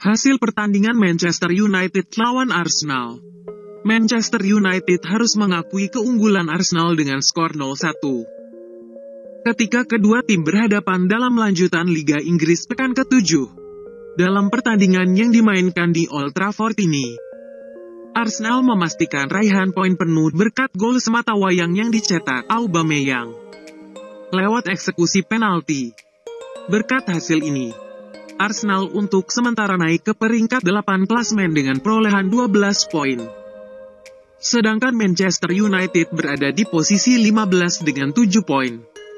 Hasil pertandingan Manchester United lawan Arsenal. Manchester United harus mengakui keunggulan Arsenal dengan skor 0-1. Ketika kedua tim berhadapan dalam lanjutan Liga Inggris pekan ke-7. Dalam pertandingan yang dimainkan di Old Trafford ini, Arsenal memastikan raihan poin penuh berkat gol sematawayang yang dicetak Aubameyang lewat eksekusi penalti. Berkat hasil ini, Arsenal untuk sementara naik ke peringkat 8 klasemen dengan perolehan 12 poin. Sedangkan Manchester United berada di posisi 15 dengan 7 poin.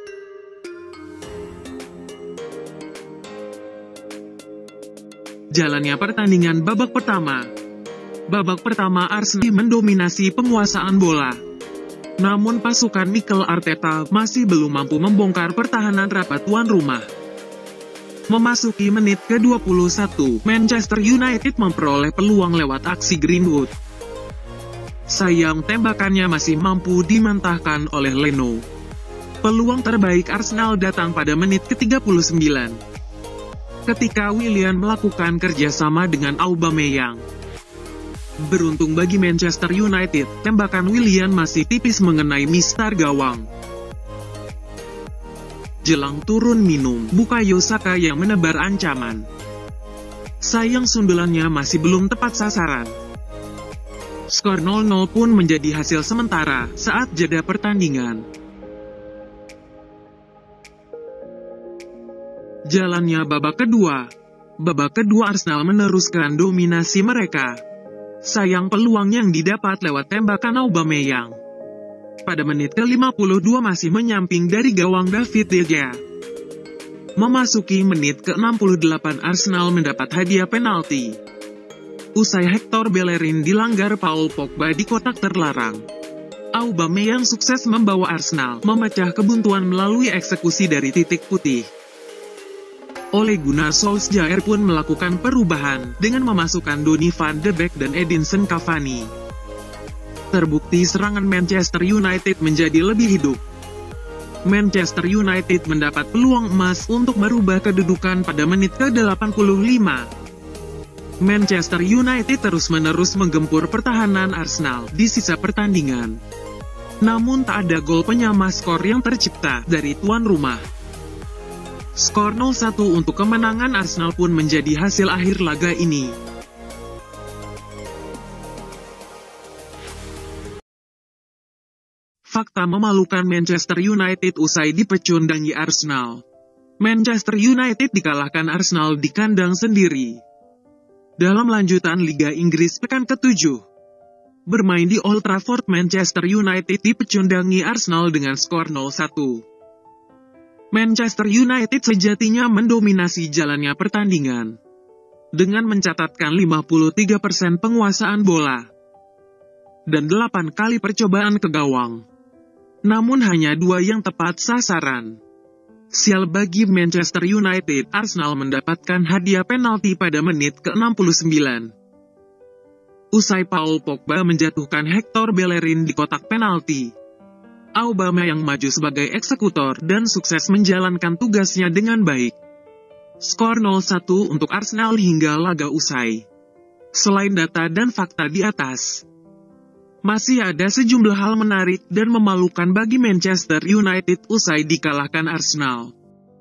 Jalannya pertandingan babak pertama. Babak pertama Arsenal mendominasi penguasaan bola. Namun pasukan Mikel Arteta masih belum mampu membongkar pertahanan rapat tuan rumah. Memasuki menit ke-21, Manchester United memperoleh peluang lewat aksi Greenwood. Sayang tembakannya masih mampu dimentahkan oleh Leno. Peluang terbaik Arsenal datang pada menit ke-39. Ketika Willian melakukan kerjasama dengan Aubameyang. Beruntung bagi Manchester United, tembakan Willian masih tipis mengenai mistar gawang. Jelang turun minum, Bukayo Saka yang menebar ancaman. Sayang sundulannya masih belum tepat sasaran. Skor 0-0 pun menjadi hasil sementara saat jeda pertandingan. Jalannya babak kedua. Babak kedua Arsenal meneruskan dominasi mereka. Sayang peluang yang didapat lewat tembakan Aubameyang pada menit ke-52 masih menyamping dari gawang David De Gea. Memasuki menit ke-68 Arsenal mendapat hadiah penalti. Usai Hector Bellerin dilanggar Paul Pogba di kotak terlarang. Aubameyang sukses membawa Arsenal memecah kebuntuan melalui eksekusi dari titik putih. Ole Gunnar Solskjaer pun melakukan perubahan dengan memasukkan Donny van de Beek dan Edinson Cavani. Terbukti serangan Manchester United menjadi lebih hidup. Manchester United mendapat peluang emas untuk merubah kedudukan pada menit ke-85. Manchester United terus-menerus menggempur pertahanan Arsenal di sisa pertandingan. Namun tak ada gol penyama skor yang tercipta dari tuan rumah. Skor 0-1 untuk kemenangan Arsenal pun menjadi hasil akhir laga ini. Fakta memalukan Manchester United usai dipecundangi Arsenal. Manchester United dikalahkan Arsenal di kandang sendiri. Dalam lanjutan Liga Inggris pekan ke-7. Bermain di Old Trafford, Manchester United dipecundangi Arsenal dengan skor 0-1. Manchester United sejatinya mendominasi jalannya pertandingan. Dengan mencatatkan 53% penguasaan bola. Dan 8 kali percobaan ke gawang. Namun hanya 2 yang tepat sasaran. Sial bagi Manchester United, Arsenal mendapatkan hadiah penalti pada menit ke-69. Usai Paul Pogba menjatuhkan Hector Bellerin di kotak penalti. Aubameyang maju sebagai eksekutor dan sukses menjalankan tugasnya dengan baik. Skor 0-1 untuk Arsenal hingga laga usai. Selain data dan fakta di atas, masih ada sejumlah hal menarik dan memalukan bagi Manchester United usai dikalahkan Arsenal.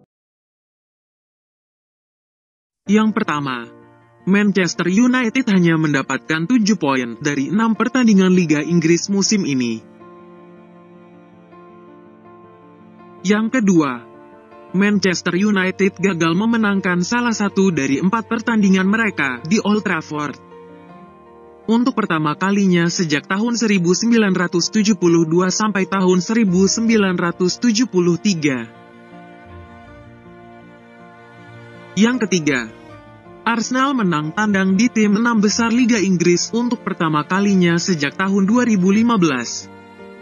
Yang pertama, Manchester United hanya mendapatkan 7 poin dari 6 pertandingan Liga Inggris musim ini. Yang kedua, Manchester United gagal memenangkan salah satu dari 4 pertandingan mereka di Old Trafford. Untuk pertama kalinya sejak tahun 1972 sampai tahun 1973. Yang ketiga, Arsenal menang tandang di tim 6 besar Liga Inggris untuk pertama kalinya sejak tahun 2015.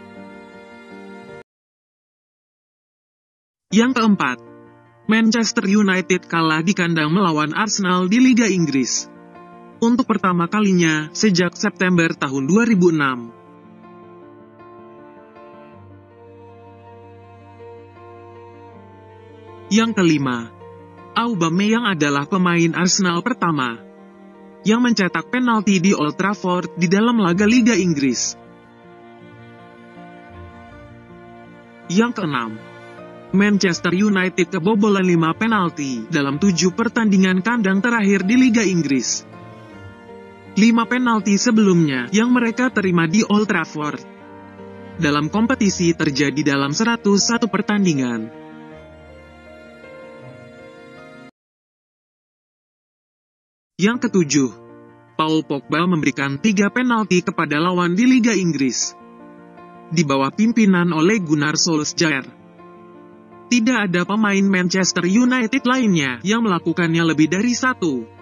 Yang keempat, Manchester United kalah di kandang melawan Arsenal di Liga Inggris. Untuk pertama kalinya sejak September tahun 2006. Yang kelima, Aubameyang adalah pemain Arsenal pertama yang mencetak penalti di Old Trafford di dalam laga Liga Inggris. Yang keenam, Manchester United kebobolan 5 penalti dalam 7 pertandingan kandang terakhir di Liga Inggris. 5 penalti sebelumnya yang mereka terima di Old Trafford dalam kompetisi terjadi dalam 101 pertandingan. Yang ketujuh, Paul Pogba memberikan 3 penalti kepada lawan di Liga Inggris di bawah pimpinan Ole Gunnar Solskjaer. Tidak ada pemain Manchester United lainnya yang melakukannya lebih dari 1.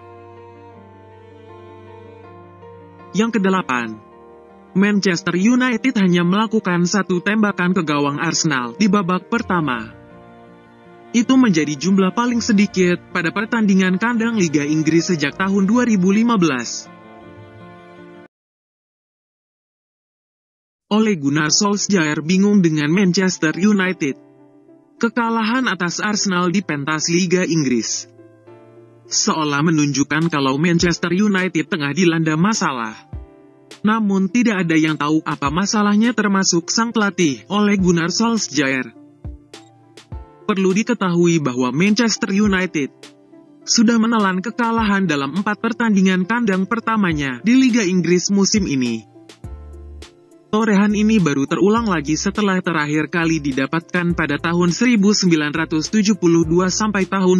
Yang kedelapan, Manchester United hanya melakukan 1 tembakan ke gawang Arsenal di babak pertama. Itu menjadi jumlah paling sedikit pada pertandingan kandang Liga Inggris sejak tahun 2015. Ole Gunnar Solskjaer bingung dengan Manchester United. Kekalahan atas Arsenal di pentas Liga Inggris seolah menunjukkan kalau Manchester United tengah dilanda masalah. Namun tidak ada yang tahu apa masalahnya termasuk sang pelatih, Ole Gunnar Solskjaer. Perlu diketahui bahwa Manchester United sudah menelan kekalahan dalam 4 pertandingan kandang pertamanya di Liga Inggris musim ini. Torehan ini baru terulang lagi setelah terakhir kali didapatkan pada tahun 1972 sampai tahun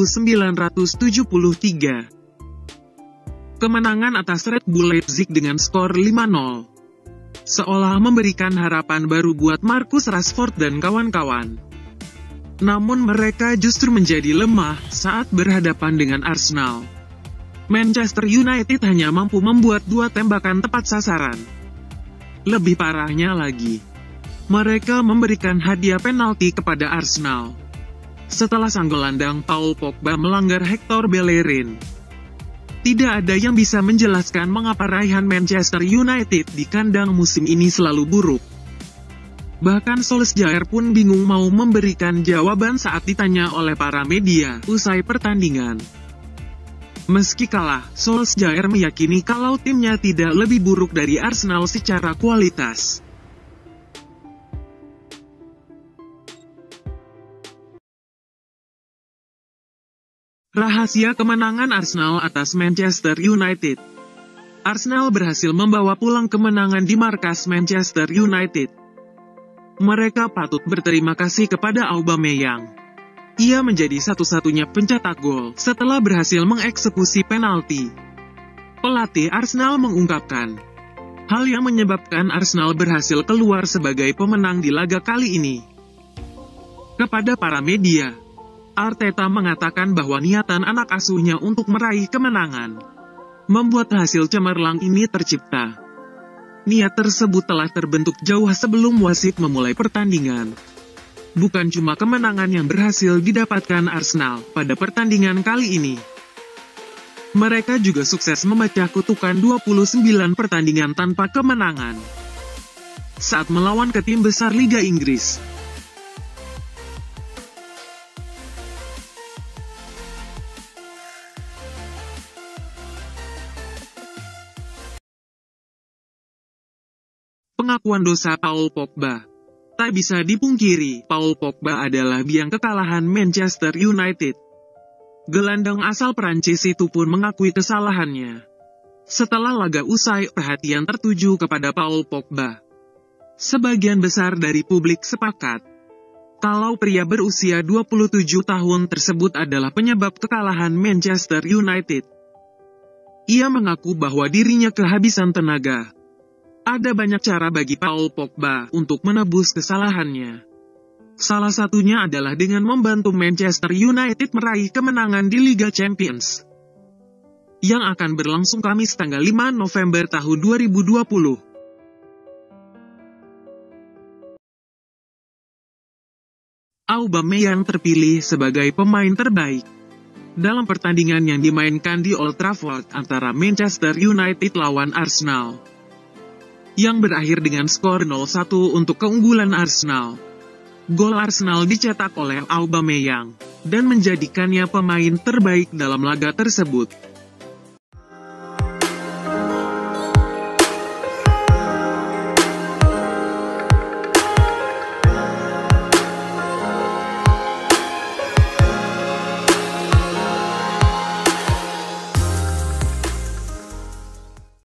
1973. Kemenangan atas Red Bull Leipzig dengan skor 5-0 seolah memberikan harapan baru buat Marcus Rashford dan kawan-kawan. Namun mereka justru menjadi lemah saat berhadapan dengan Arsenal. Manchester United hanya mampu membuat 2 tembakan tepat sasaran. Lebih parahnya lagi, mereka memberikan hadiah penalti kepada Arsenal setelah sang gelandang Paul Pogba melanggar Hector Bellerin. Tidak ada yang bisa menjelaskan mengapa raihan Manchester United di kandang musim ini selalu buruk. Bahkan Solskjaer pun bingung mau memberikan jawaban saat ditanya oleh para media usai pertandingan. Meski kalah, Solskjaer meyakini kalau timnya tidak lebih buruk dari Arsenal secara kualitas. Rahasia kemenangan Arsenal atas Manchester United. Arsenal berhasil membawa pulang kemenangan di markas Manchester United. Mereka patut berterima kasih kepada Aubameyang. Ia menjadi satu-satunya pencetak gol setelah berhasil mengeksekusi penalti. Pelatih Arsenal mengungkapkan, hal yang menyebabkan Arsenal berhasil keluar sebagai pemenang di laga kali ini. Kepada para media, Arteta mengatakan bahwa niatan anak asuhnya untuk meraih kemenangan membuat hasil cemerlang ini tercipta. Niat tersebut telah terbentuk jauh sebelum wasit memulai pertandingan. Bukan cuma kemenangan yang berhasil didapatkan Arsenal pada pertandingan kali ini. Mereka juga sukses memecah kutukan 29 pertandingan tanpa kemenangan saat melawan ke tim besar Liga Inggris. Pengakuan dosa Paul Pogba. Tak bisa dipungkiri, Paul Pogba adalah biang kekalahan Manchester United. Gelandang asal Prancis itu pun mengakui kesalahannya. Setelah laga usai, perhatian tertuju kepada Paul Pogba. Sebagian besar dari publik sepakat kalau pria berusia 27 tahun tersebut adalah penyebab kekalahan Manchester United. Ia mengaku bahwa dirinya kehabisan tenaga. Ada banyak cara bagi Paul Pogba untuk menebus kesalahannya. Salah satunya adalah dengan membantu Manchester United meraih kemenangan di Liga Champions yang akan berlangsung Kamis tanggal 5 November tahun 2020. Aubameyang terpilih sebagai pemain terbaik dalam pertandingan yang dimainkan di Old Trafford antara Manchester United lawan Arsenal, yang berakhir dengan skor 0-1 untuk keunggulan Arsenal. Gol Arsenal dicetak oleh Aubameyang dan menjadikannya pemain terbaik dalam laga tersebut.